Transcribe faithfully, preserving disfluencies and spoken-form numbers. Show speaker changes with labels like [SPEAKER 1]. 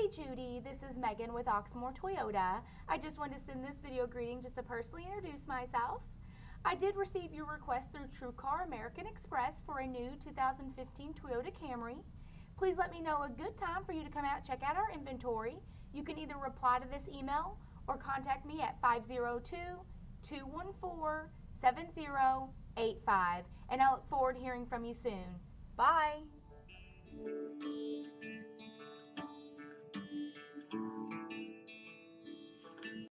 [SPEAKER 1] Judy, this is Megan with Oxmoor Toyota. I just wanted to send this video greeting just to personally introduce myself. I did receive your request through TrueCar American Express for a new two thousand fifteen Toyota Camry. Please let me know a good time for you to come out and check out our inventory. You can either reply to this email or contact me at five zero two, two one four, seven zero eight five, and I look forward to hearing from you soon. Bye!